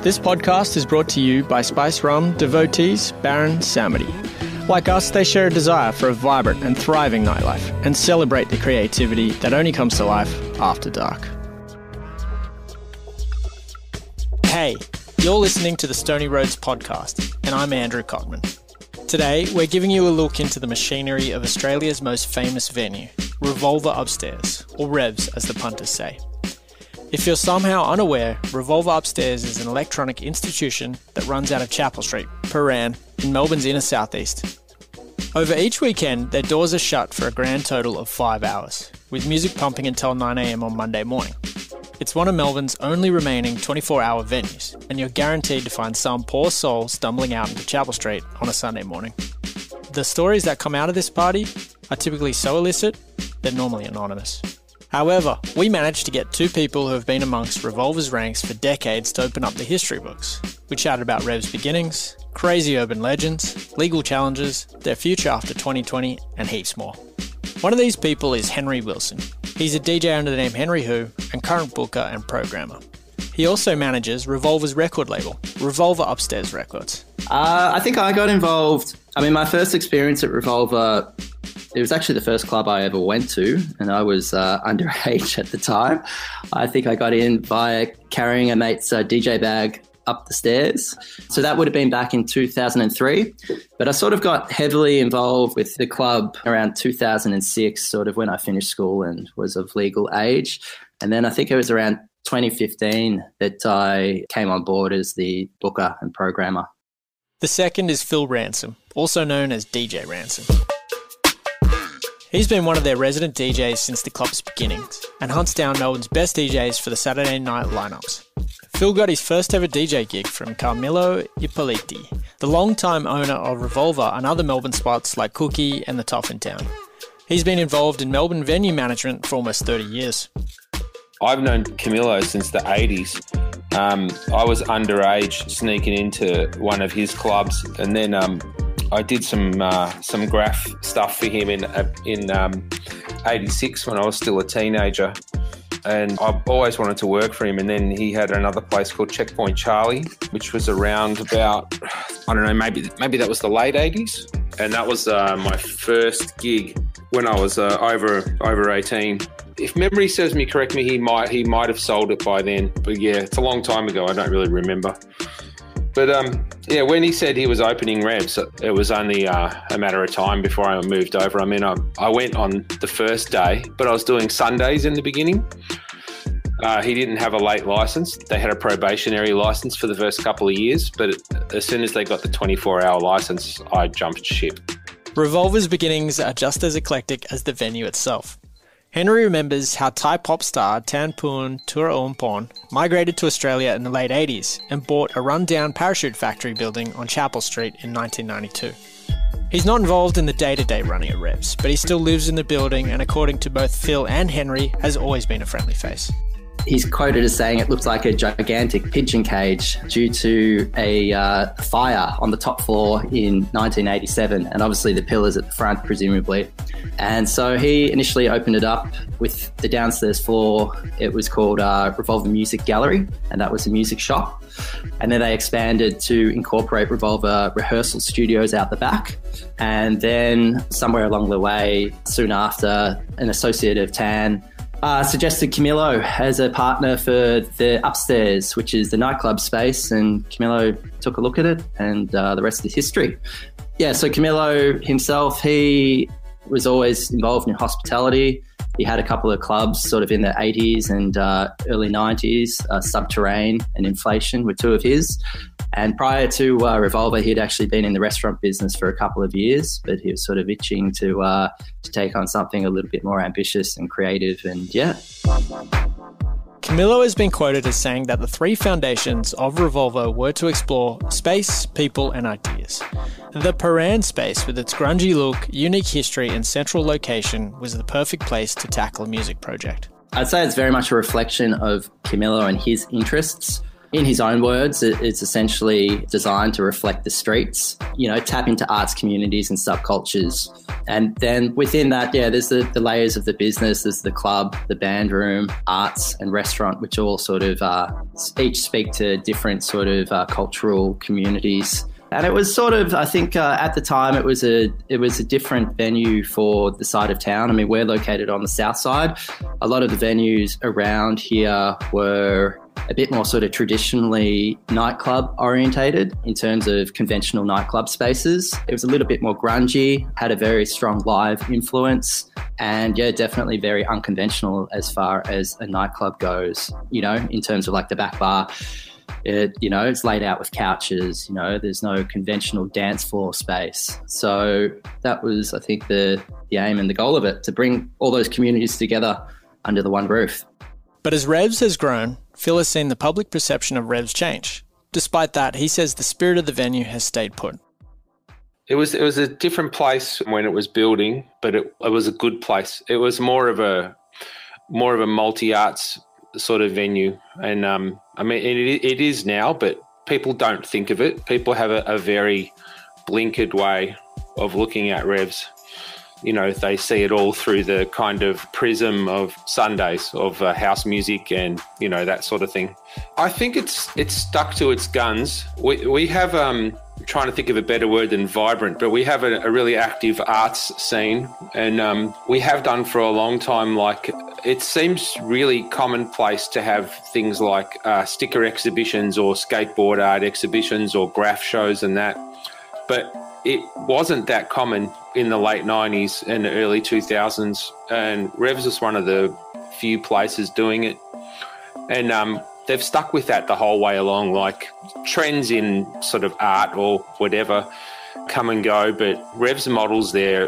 This podcast is brought to you by Spice Rum devotees Baron Samedi. Like us, they share a desire for a vibrant and thriving nightlife and celebrate the creativity that only comes to life after dark. Hey, you're listening to the Stony Roads podcast, and I'm Andrew Cockman. Today, we're giving you a look into the machinery of Australia's most famous venue, Revolver Upstairs, or Revs as the punters say. If you're somehow unaware, Revolver Upstairs is an electronic institution that runs out of Chapel Street, Prahran, in Melbourne's inner southeast. Over each weekend, their doors are shut for a grand total of 5 hours, with music pumping until 9 a.m. on Monday morning. It's one of Melbourne's only remaining 24-hour venues, and you're guaranteed to find some poor soul stumbling out into Chapel Street on a Sunday morning. The stories that come out of this party are typically so illicit, they're normally anonymous. However, we managed to get two people who have been amongst Revolver's ranks for decades to open up the history books. We chatted about Rev's beginnings, crazy urban legends, legal challenges, their future after 2020, and heaps more. One of these people is Henry Wilson. He's a DJ under the name Henry Who and current booker and programmer. He also manages Revolver's record label, Revolver Upstairs Records. I think I got involved. My first experience at Revolver, it was actually the first club I ever went to, and I was underage at the time. I think I got in via carrying a mate's DJ bag up the stairs. So that would have been back in 2003. But I sort of got heavily involved with the club around 2006, sort of when I finished school and was of legal age. And then I think it was around 2015 that I came on board as the booker and programmer. The second is Phil Ransom, also known as DJ Ransom. He's been one of their resident DJs since the club's beginnings and hunts down Melbourne's best DJs for the Saturday night lineups. Phil got his first ever DJ gig from Carmelo Ippoliti, the longtime owner of Revolver and other Melbourne spots like Cookie and the Toff in Town. He's been involved in Melbourne venue management for almost 30 years. I've known Camilo since the 80s. I was underage sneaking into one of his clubs, and then I did some graph stuff for him in 86 when I was still a teenager. And I've always wanted to work for him. And then he had another place called Checkpoint Charlie, which was around about, I don't know, maybe that was the late 80s. And that was my first gig when I was over 18. If memory serves me correctly, he might have sold it by then. But yeah, it's a long time ago. I don't really remember. But when he said he was opening Revs, it was only a matter of time before I moved over. I went on the first day, but I was doing Sundays in the beginning. He didn't have a late license. They had a probationary license for the first couple of years, but as soon as they got the 24-hour license, I jumped ship. Revolver's beginnings are just as eclectic as the venue itself. Henry remembers how Thai pop star Tan Poon Turaompon migrated to Australia in the late 80s and bought a run-down parachute factory building on Chapel Street in 1992. He's not involved in the day-to-day running of Revs, but he still lives in the building and, according to both Phil and Henry, has always been a friendly face. He's quoted as saying it looks like a gigantic pigeon cage due to a fire on the top floor in 1987, and obviously the pillars at the front, presumably. And so he initially opened it up with the downstairs floor. It was called Revolver Music Gallery, and that was a music shop. And then they expanded to incorporate Revolver rehearsal studios out the back. And then somewhere along the way, soon after, an associate of Tan suggested Camilo as a partner for the upstairs, which is the nightclub space, and Camilo took a look at it, and the rest is history. Yeah, so Camilo himself, he was always involved in hospitality. He had a couple of clubs sort of in the 80s and early 90s. Subterrane and Inflation were two of his. And prior to Revolver, he'd actually been in the restaurant business for a couple of years, but he was sort of itching to take on something a little bit more ambitious and creative, and yeah. Camilo has been quoted as saying that the three foundations of Revolver were to explore space, people and ideas. The Prahran space, with its grungy look, unique history and central location, was the perfect place to tackle a music project. I'd say it's very much a reflection of Camilo and his interests. In his own words, it's essentially designed to reflect the streets, tap into arts communities and subcultures. And then within that, there's the layers of the business. There's the club, the band room, arts and restaurant, which all sort of each speak to different sort of cultural communities. And it was sort of, I think at the time, it was a different venue for the side of town. I mean, we're located on the south side. A lot of the venues around here were a bit more sort of traditionally nightclub orientated in terms of conventional nightclub spaces. It was a little bit more grungy, had a very strong live influence, and definitely very unconventional as far as a nightclub goes, in terms of like the back bar. It's laid out with couches, there's no conventional dance floor space. So that was, I think, the aim and the goal of it, to bring all those communities together under the one roof. But as Revs has grown, Phil has seen the public perception of Revs change. Despite that, he says the spirit of the venue has stayed put. It was a different place when it was building, but it was a good place. It was more of a multi-arts sort of venue. And it is now, but people don't think of it. People have a very blinkered way of looking at Revs. They see it all through the kind of prism of Sundays, of house music and, that sort of thing. I think it's stuck to its guns. We have, I'm trying to think of a better word than vibrant, but we have a really active arts scene, and we have done for a long time. Like, it seems really commonplace to have things like sticker exhibitions or skateboard art exhibitions or graph shows and that. But it wasn't that common in the late 90s and the early 2000s, and Revs was one of the few places doing it. And they've stuck with that the whole way along. Like, trends in sort of art or whatever come and go, but Revs models their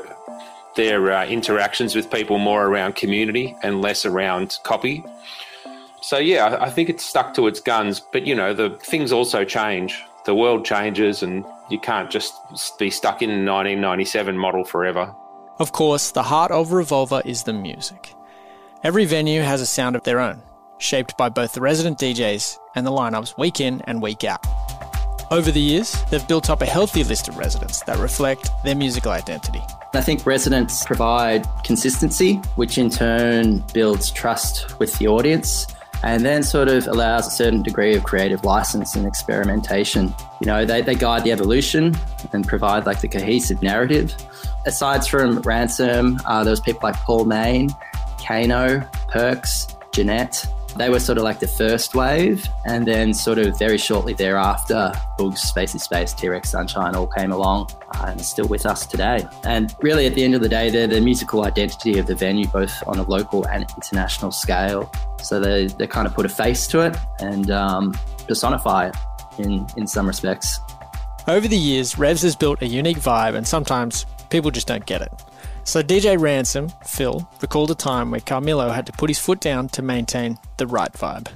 interactions with people more around community and less around copy. So, I think it's stuck to its guns, but, the things also change. The world changes, and you can't just be stuck in the 1997 model forever. Of course, the heart of Revolver is the music. Every venue has a sound of their own, shaped by both the resident DJs and the lineups week in and week out. Over the years, they've built up a healthy list of residents that reflect their musical identity. I think residents provide consistency, which in turn builds trust with the audience, and then sort of allows a certain degree of creative license and experimentation. They guide the evolution and provide like the cohesive narrative. Aside from Ransom, there was people like Paul Main, Kano, Perks, Jeanette. They were sort of like the first wave, and then sort of very shortly thereafter, Boogs, Spacey Space, T-Rex Sunshine all came along and are still with us today. And really at the end of the day, they're the musical identity of the venue, both on a local and international scale. So they kind of put a face to it and personify it in some respects. Over the years, Revs has built a unique vibe, and sometimes people just don't get it. So DJ Ransom, Phil, recalled a time where Carmelo had to put his foot down to maintain the right vibe.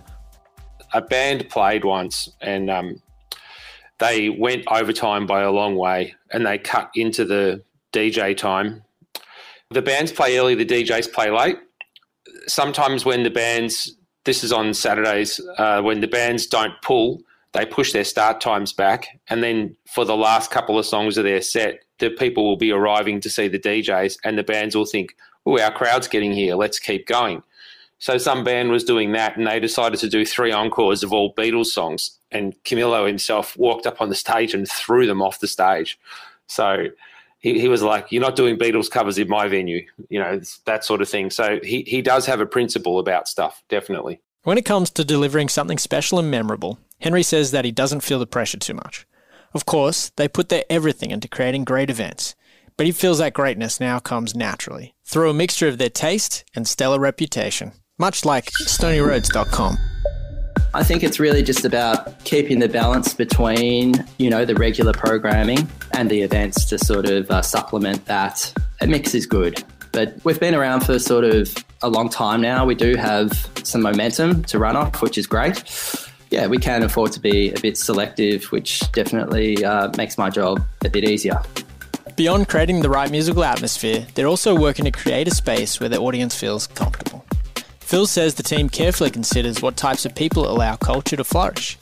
A band played once, and they went overtime by a long way, and they cut into the DJ time. The bands play early, the DJs play late. Sometimes when the bands, this is on Saturdays, when the bands don't pull, they push their start times back, and then for the last couple of songs of their set, the people will be arriving to see the DJs, and the bands will think, oh, our crowd's getting here, let's keep going. So some band was doing that, and they decided to do 3 encores of all Beatles songs, and Camilo himself walked up on the stage and threw them off the stage. So he was like, you're not doing Beatles covers in my venue, that sort of thing. So he does have a principle about stuff, definitely. When it comes to delivering something special and memorable, Henry says that he doesn't feel the pressure too much. Of course, they put their everything into creating great events, but he feels that greatness now comes naturally, through a mixture of their taste and stellar reputation, much like StonyRoads.com. I think it's really just about keeping the balance between, the regular programming and the events to sort of supplement that. A mix is good, but we've been around for sort of a long time now. We do have some momentum to run off, which is great. Yeah, we can afford to be a bit selective, which definitely makes my job a bit easier. Beyond creating the right musical atmosphere, they're also working to create a space where the audience feels comfortable. Phil says the team carefully considers what types of people allow culture to flourish.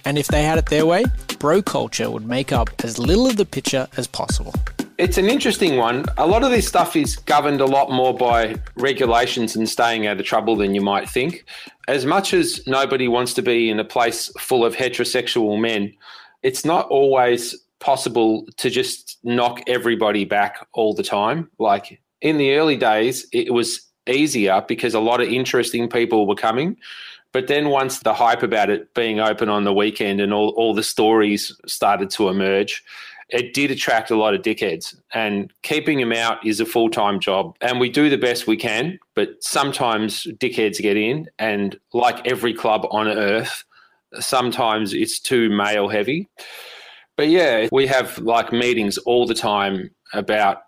And if they had it their way, bro culture would make up as little of the picture as possible. It's an interesting one. A lot of this stuff is governed a lot more by regulations and staying out of trouble than you might think. As much as nobody wants to be in a place full of heterosexual men, it's not always possible to just knock everybody back all the time. Like in the early days, it was easier because a lot of interesting people were coming. But then once the hype about it being open on the weekend and all the stories started to emerge, it did attract a lot of dickheads, and keeping them out is a full-time job. And we do the best we can, but sometimes dickheads get in, and like every club on earth, sometimes it's too male heavy. But yeah, we have like meetings all the time about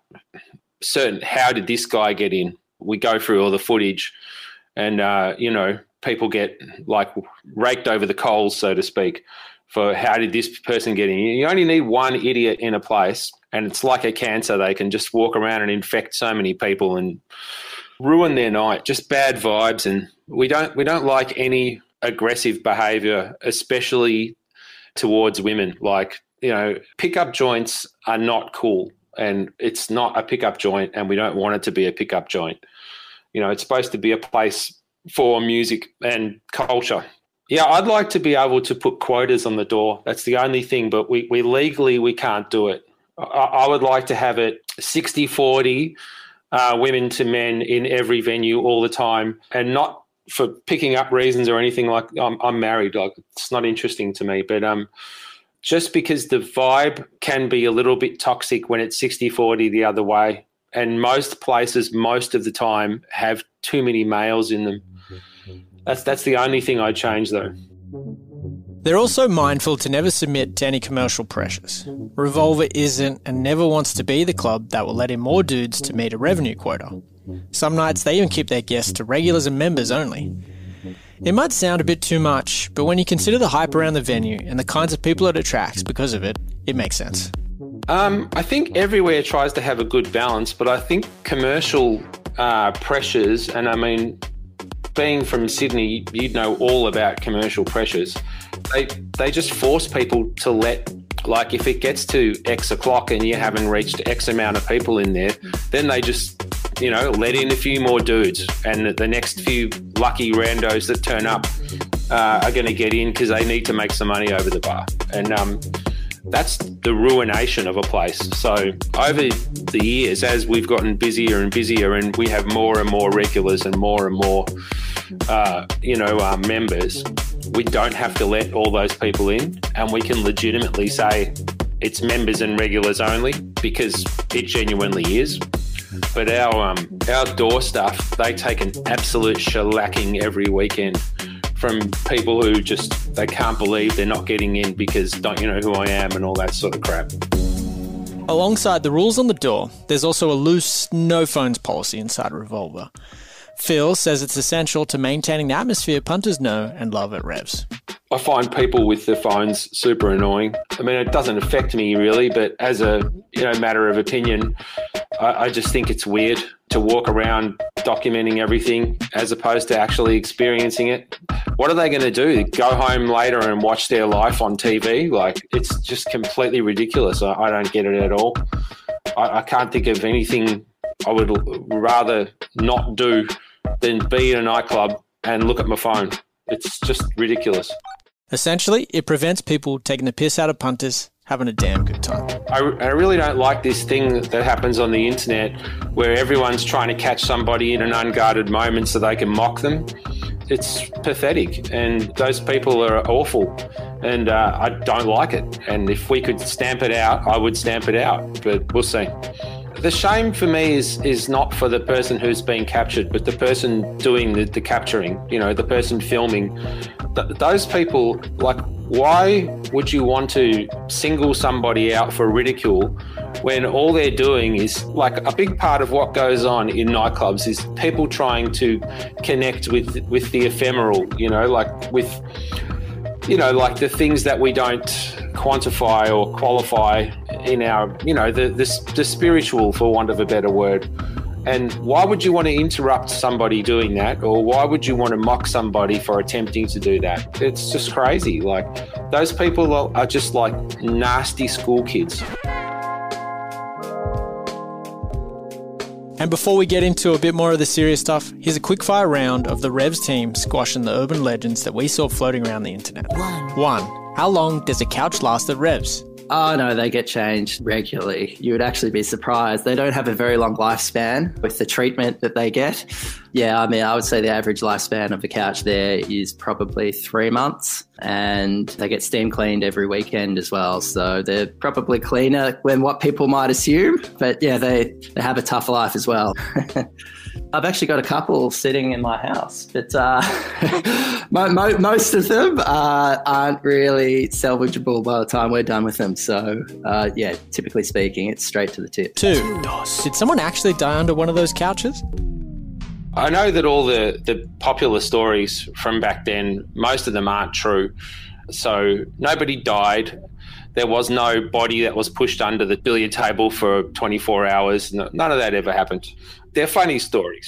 how did this guy get in? We go through all the footage and, people get like raked over the coals, so to speak, for how did this person get in. You only need one idiot in a place, and it's like a cancer. They can just walk around and infect so many people and ruin their night. Just bad vibes, and we don't like any aggressive behaviour, especially towards women. Like, pickup joints are not cool, and it's not a pickup joint, and we don't want it to be a pickup joint. It's supposed to be a place for music and culture. Yeah, I'd like to be able to put quotas on the door. That's the only thing, but we legally, we can't do it. I would like to have it 60-40 women to men in every venue all the time, and not for picking up reasons or anything. Like I'm married, like it's not interesting to me, but just because the vibe can be a little bit toxic when it's 60-40 the other way. And most places, most of the time, have too many males in them. That's the only thing I'd change, though. They're also mindful to never submit to any commercial pressures. Revolver isn't and never wants to be the club that will let in more dudes to meet a revenue quota. Some nights they even keep their guests to regulars and members only. It might sound a bit too much, but when you consider the hype around the venue and the kinds of people it attracts because of it, it makes sense. I think everywhere tries to have a good balance, but I think commercial pressures, and I mean, being from Sydney, you'd know all about commercial pressures. They just force people to like if it gets to X o'clock and you haven't reached X amount of people in there, then they just, let in a few more dudes, and the next few lucky randos that turn up are going to get in because they need to make some money over the bar. And that's the ruination of a place. So over the years, as we've gotten busier and busier and we have more and more regulars and more members, we don't have to let all those people in, and we can legitimately say it's members and regulars only, because it genuinely is. But our door stuff, they take an absolute shellacking every weekend from people who just, they can't believe they're not getting in because don't you know who I am and all that sort of crap. Alongside the rules on the door, there's also a loose no phones policy inside Revolver. Phil says it's essential to maintaining the atmosphere punters know and love at Revs. I find people with their phones super annoying. I mean, it doesn't affect me really, but as a matter of opinion, I just think it's weird to walk around documenting everything as opposed to actually experiencing it. What are they going to do? Go home later and watch their life on TV? Like, it's just completely ridiculous. I don't get it at all. I can't think of anything I would rather not do than be in a nightclub and look at my phone. It's just ridiculous. Essentially, it prevents people taking the piss out of punters having a damn good time. I really don't like this thing that happens on the internet where everyone's trying to catch somebody in an unguarded moment so they can mock them. It's pathetic, and those people are awful, and I don't like it. And if we could stamp it out, I would stamp it out, but we'll see. The shame for me is not for the person who's being captured, but the person doing the capturing, the person filming. Those people, like, why would you want to single somebody out for ridicule when all they're doing is, like, a big part of what goes on in nightclubs is people trying to connect with the ephemeral, like with, like the things that we don't quantify or qualify in our, the spiritual, for want of a better word. And why would you want to interrupt somebody doing that? Or why would you want to mock somebody for attempting to do that? It's just crazy. Like, Those people are just like nasty school kids. And before we get into a bit more of the serious stuff, here's a quickfire round of the Revs team squashing the urban legends that we saw floating around the internet. 1. How long does a couch last at Revs? Oh, no, they get changed regularly. You would actually be surprised. They don't have a very long lifespan with the treatment that they get. Yeah, I mean, I would say the average lifespan of a couch there is probably 3 months, and they get steam cleaned every weekend as well. So they're probably cleaner than what people might assume. But yeah, they have a tough life as well. I've actually got a couple sitting in my house, but most of them aren't really salvageable by the time we're done with them. So, yeah, typically speaking, it's straight to the tip. 2. Did someone actually die under one of those couches? I know that all the popular stories from back then, most of them aren't true. So nobody died. There was no body that was pushed under the billiard table for 24 hours. None of that ever happened. They're funny stories.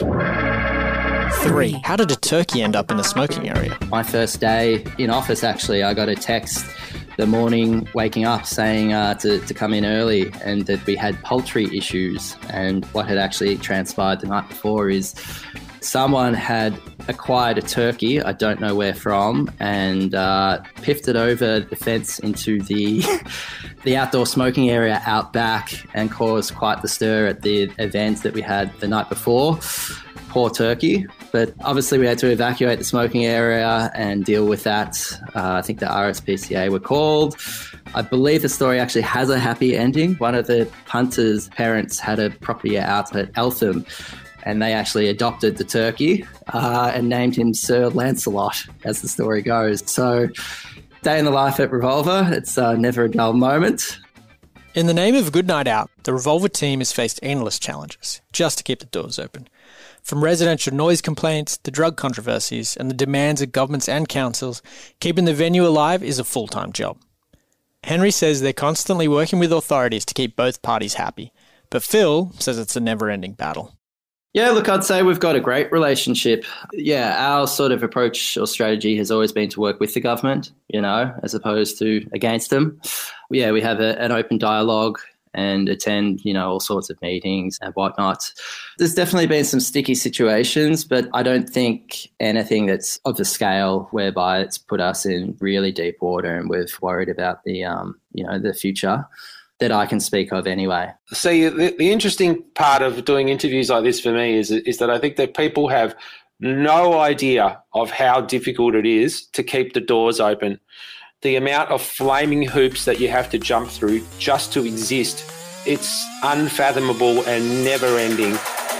3. How did a turkey end up in the smoking area? My first day in office, actually, I got a text the morning waking up saying to come in early and that we had poultry issues. And what had actually transpired the night before is someone had acquired a turkey, I don't know where from, and piffed it over the fence into the outdoor smoking area out back and caused quite the stir at the event that we had the night before. Poor turkey. But obviously we had to evacuate the smoking area and deal with that. I think the RSPCA were called. I believe the story actually has a happy ending. One of the punters' parents had a property out at Eltham, and they actually adopted the turkey and named him Sir Lancelot, as the story goes. So, day in the life at Revolver. It's never a dull moment. In the name of a good night out, the Revolver team has faced endless challenges just to keep the doors open. From residential noise complaints to drug controversies and the demands of governments and councils, keeping the venue alive is a full-time job. Henry says they're constantly working with authorities to keep both parties happy, but Phil says it's a never-ending battle. Yeah, look, I'd say we've got a great relationship. Yeah, our sort of approach or strategy has always been to work with the government, as opposed to against them. Yeah, we have an open dialogue and attend, all sorts of meetings and whatnot. There's definitely been some sticky situations, but I don't think anything that's of the scale whereby it's put us in really deep water and we've worried about the future that I can speak of anyway. See, the interesting part of doing interviews like this for me is that I think that people have no idea of how difficult it is to keep the doors open. The amount of flaming hoops that you have to jump through just to exist, it's unfathomable and never-ending.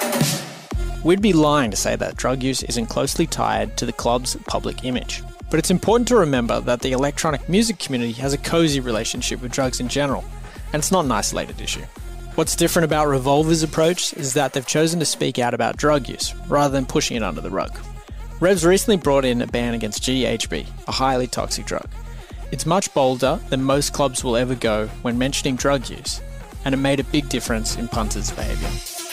We'd be lying to say that drug use isn't closely tied to the club's public image. But it's important to remember that the electronic music community has a cozy relationship with drugs in general, and it's not an isolated issue. What's different about Revolver's approach is that they've chosen to speak out about drug use, rather than pushing it under the rug. Revs recently brought in a ban against GHB, a highly toxic drug. It's much bolder than most clubs will ever go when mentioning drug use, and it made a big difference in punters' behaviour.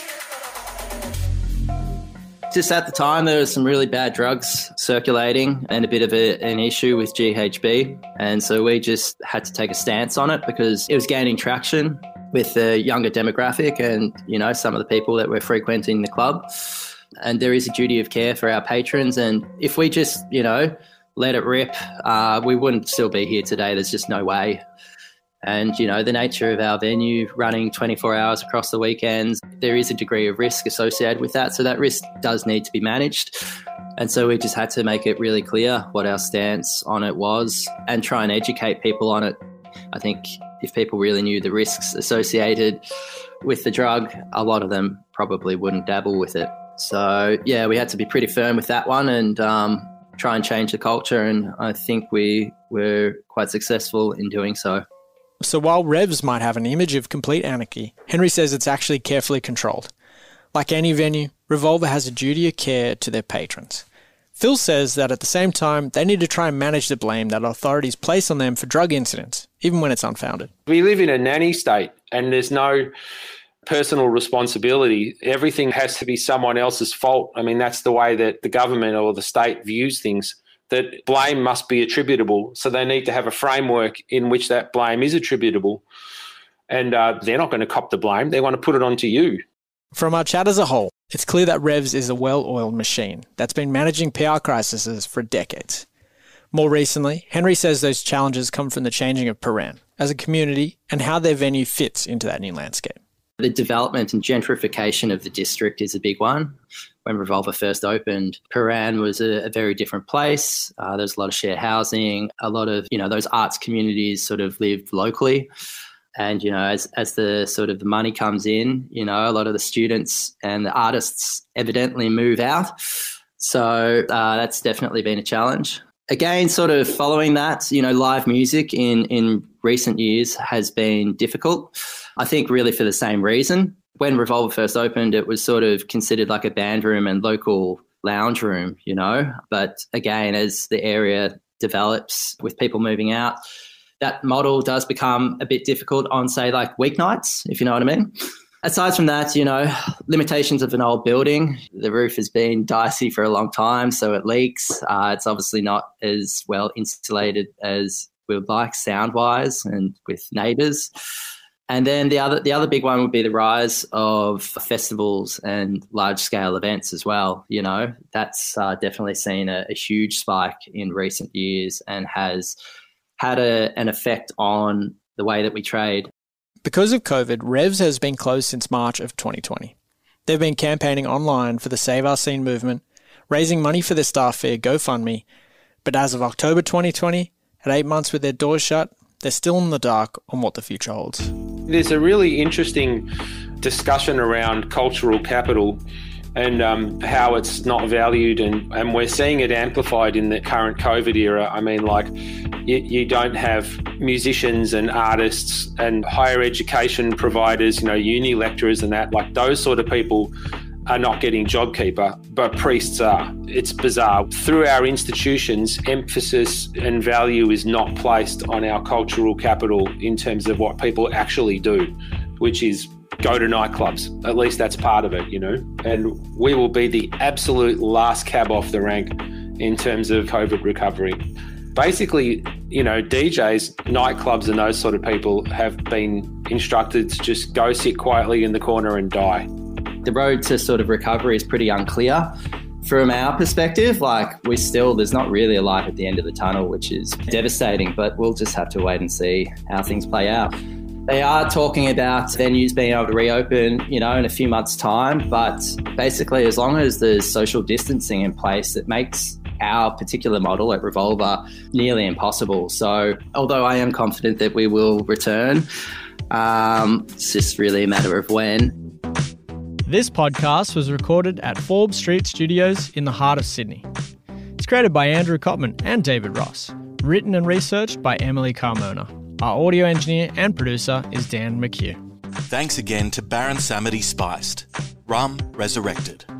Just at the time, there was some really bad drugs circulating and a bit of an issue with GHB. And so we just had to take a stance on it because it was gaining traction with the younger demographic and, some of the people that were frequenting the club. And there is a duty of care for our patrons. And if we just, let it rip, we wouldn't still be here today. There's just no way. And, the nature of our venue running 24 hours across the weekends, there is a degree of risk associated with that. So that risk does need to be managed. And so we just had to make it really clear what our stance on it was and try and educate people on it. I think if people really knew the risks associated with the drug, a lot of them probably wouldn't dabble with it. So, yeah, we had to be pretty firm with that one and try and change the culture. And I think we were quite successful in doing so. So while Revs might have an image of complete anarchy, Henry says it's actually carefully controlled. Like any venue, Revolver has a duty of care to their patrons. Phil says that at the same time, they need to try and manage the blame that authorities place on them for drug incidents, even when it's unfounded. We live in a nanny state and there's no personal responsibility. Everything has to be someone else's fault. I mean, that's the way that the government or the state views things. that blame must be attributable. So they need to have a framework in which that blame is attributable. And they're not going to cop the blame. They want to put it onto you. From our chat as a whole, it's clear that Revs is a well-oiled machine that's been managing PR crises for decades. More recently, Henry says those challenges come from the changing of Prahran as a community and how their venue fits into that new landscape. The development and gentrification of the district is a big one. When Revolver first opened, Prahran was a very different place. There's a lot of shared housing, a lot of, those arts communities sort of lived locally. And, as the sort of the money comes in, a lot of the students and the artists evidently move out. So that's definitely been a challenge. Again, sort of following that, live music in recent years has been difficult. I think really for the same reason. When Revolver first opened, it was sort of considered like a band room and local lounge room, But again, as the area develops with people moving out, that model does become a bit difficult on, say, like weeknights, if you know what I mean. Aside from that, limitations of an old building. The roof has been dicey for a long time, so it leaks. It's obviously not as well insulated as we would like sound-wise and with neighbours. And then the other big one would be the rise of festivals and large-scale events as well. That's definitely seen a huge spike in recent years and has had an effect on the way that we trade. Because of COVID, Revs has been closed since March of 2020. They've been campaigning online for the Save Our Scene movement, raising money for their staff via GoFundMe, but as of October 2020, at 8 months with their doors shut, they're still in the dark on what the future holds. There's a really interesting discussion around cultural capital and how it's not valued, and we're seeing it amplified in the current COVID era. I mean, like, you don't have musicians and artists and higher education providers, uni lecturers and that, like those sort of people are not getting JobKeeper, but priests are. It's bizarre. Through our institutions, emphasis and value is not placed on our cultural capital in terms of what people actually do, which is go to nightclubs. At least that's part of it, and we will be the absolute last cab off the rank in terms of COVID recovery. Basically, DJs, nightclubs and those sort of people have been instructed to just go sit quietly in the corner and die. The road to sort of recovery is pretty unclear. From our perspective, there's not really a light at the end of the tunnel, which is devastating, but we'll just have to wait and see how things play out. They are talking about venues being able to reopen, in a few months' time, but basically as long as there's social distancing in place, it makes our particular model at Revolver nearly impossible. So although I am confident that we will return, it's just really a matter of when. This podcast was recorded at Forbes Street Studios in the heart of Sydney. It's created by Andrew Cotman and David Ross. Written and researched by Emily Carmona. Our audio engineer and producer is Dan McHugh. Thanks again to Baron Samedi Spiced. Rum Resurrected.